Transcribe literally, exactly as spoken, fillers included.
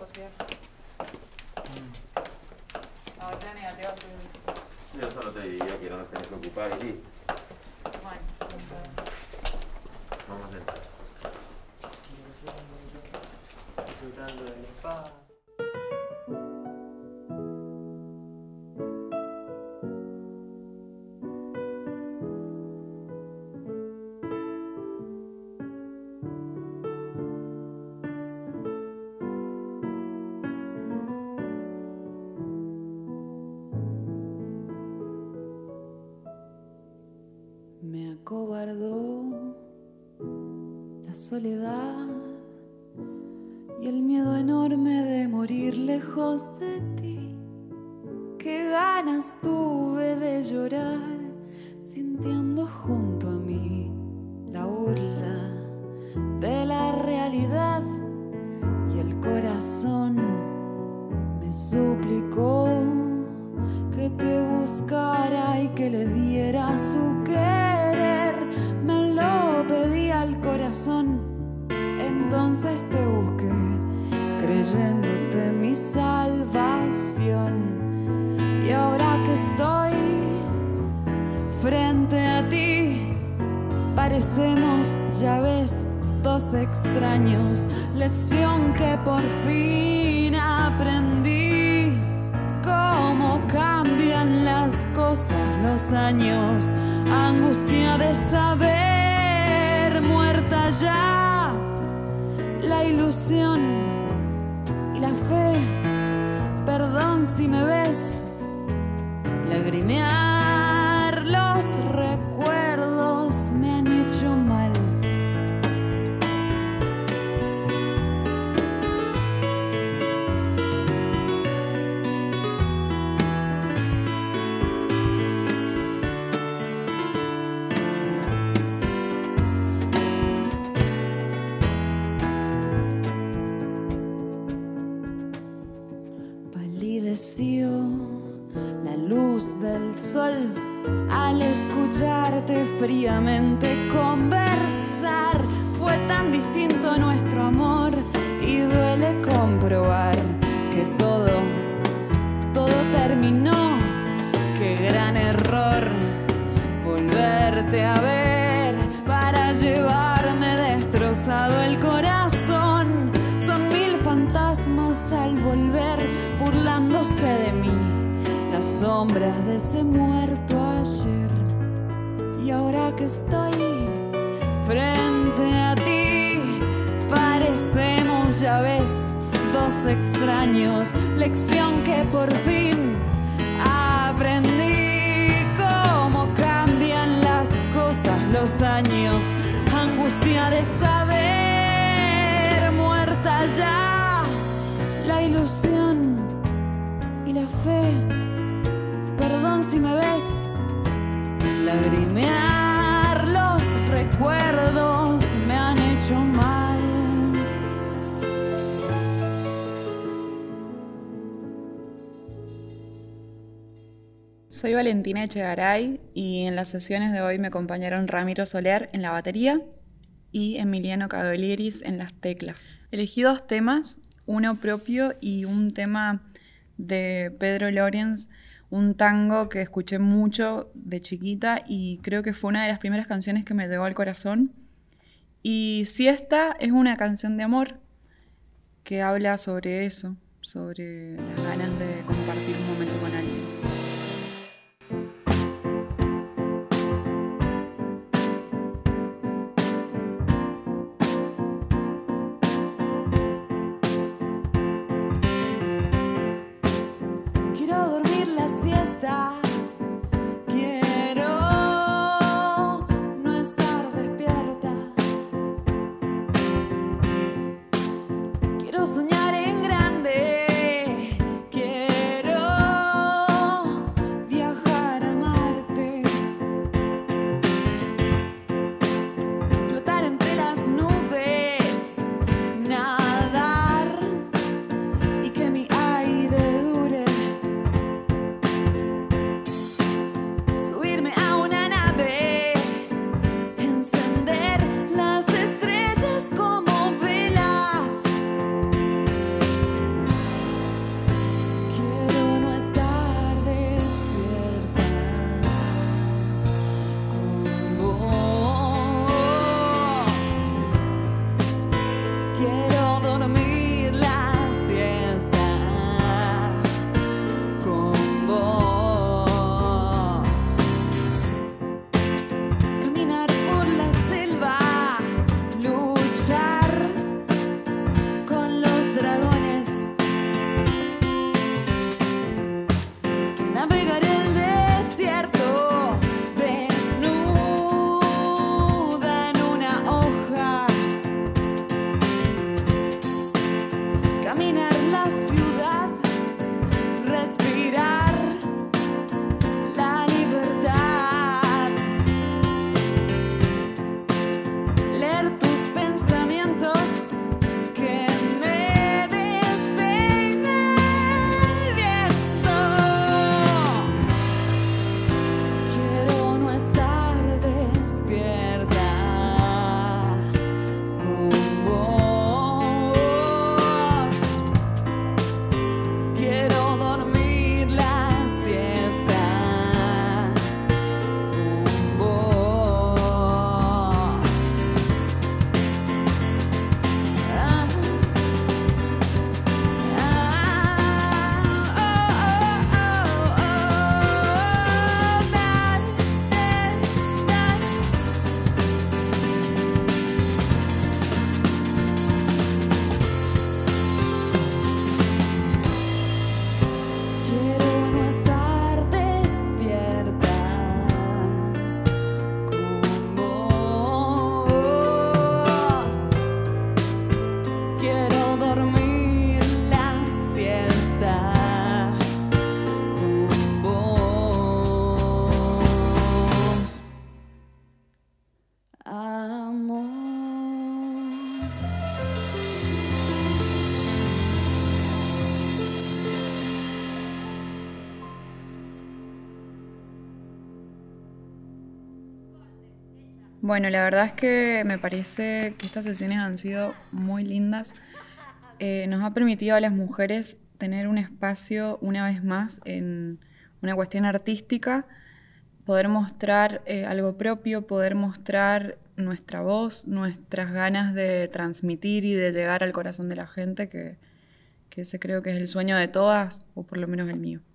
¿cierto? Mm. No, este negativo es... Yo solo te diría que no nos tenés que ocupar y listo. Bueno, entonces... Vamos a entrar. Disfrutando del espacio. Me acobardó la soledad y el miedo enorme de morir lejos de ti. Qué ganas tuve de llorar sintiendo junto a mí la burla de la realidad, y el corazón me suplicó que te buscara y que le diera su querer. Me lo pedí al corazón, entonces te busqué, creyéndote mi salvación. Y ahora que estoy frente a ti, parecemos, ya ves, dos extraños. Lección que por fin aprendí, cómo cambian las cosas, los años, angustia de saber, muerta ya la ilusión y la fe. Perdón si me ves lagrimear, los recuerdos me han hecho mal. Palideció la luz del sol al escucharte fríamente conversar. Fue tan distinto nuestro amor y duele comprobar que todo, todo terminó. Qué gran error volverte a ver para llevarme destrozado el corazón. Son mil fantasmas al volver burlándose de mí, las sombras de ese muerto ayer. Y ahora que estoy frente a ti, parecemos, ya ves, dos extraños. Lección que por fin aprendí, cómo cambian las cosas, los años, angustia de saber, muerta ya la ilusión y la fe. Perdón si me ves lagrimear, los recuerdos me han hecho mal. Soy Valentina Echegaray y en las sesiones de hoy me acompañaron Ramiro Soler en la batería y Emiliano Caglieris en las teclas. Elegí dos temas, uno propio y un tema de Pedro Lorenz, un tango que escuché mucho de chiquita y creo que fue una de las primeras canciones que me llegó al corazón. Y Siesta es una canción de amor que habla sobre eso, sobre las ganas de compartir un momento con alguien. Siesta, quiero no estar despierta, quiero soñar en grande, quiero viajar a Marte, flotar entre las nubes, nadar y que mi aire dure. caminar la ciudad, respirar la libertad, leer tus pensamientos que me despeine el viento. Quiero no estar despierta con vos. Quiero dormir la siesta con vos. Ah, ah, oh, oh, oh, oh, that, that, Quiero no estar despierta con vos. Quiero dormir la siesta con vos, amor. Bueno, la verdad es que me parece que estas sesiones han sido muy lindas. Eh, nos ha permitido a las mujeres tener un espacio una vez más en una cuestión artística, poder mostrar eh, algo propio, poder mostrar nuestra voz, nuestras ganas de transmitir y de llegar al corazón de la gente, que, que ese creo que es el sueño de todas, o por lo menos el mío.